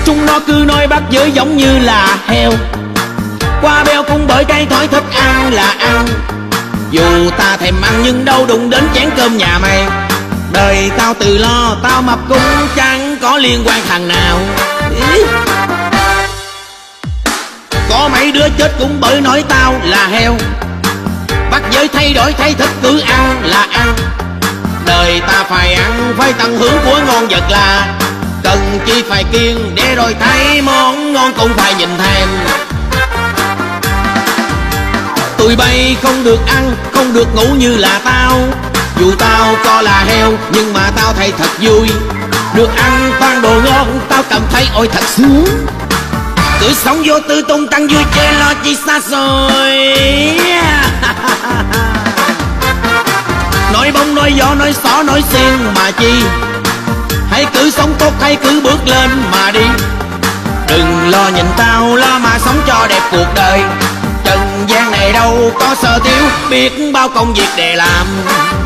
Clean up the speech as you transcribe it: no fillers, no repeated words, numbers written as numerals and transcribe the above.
Chúng nó cứ nói bắt giới giống như là heo, qua beo cũng bởi cái thói thích ăn là ăn. Dù ta thèm ăn nhưng đâu đụng đến chén cơm nhà mày. Đời tao tự lo, tao mập cũng chẳng có liên quan thằng nào. Có mấy đứa chết cũng bởi nói tao là heo, bắt giới thay đổi thay thích cứ ăn là ăn. Đời ta phải ăn, phải tận hưởng của ngon vật là, cần chi phải kiêng để rồi thấy món ngon cũng phải nhìn thèm. Tụi bay không được ăn, không được ngủ như là tao. Dù tao có là heo nhưng mà tao thấy thật vui. Được ăn toàn đồ ngon tao cảm thấy ôi thật sướng. Cứ sống vô tư tung tăng vui chơi lo chi xa xôi. Nói bóng nói gió nói xỏ nói xiên mà chi, hãy cứ sống tốt hãy cứ bước lên mà đi. Đừng lo nhìn tao lo mà sống cho đẹp cuộc đời. Trần gian này đâu có sở thiếu, biết bao công việc để làm.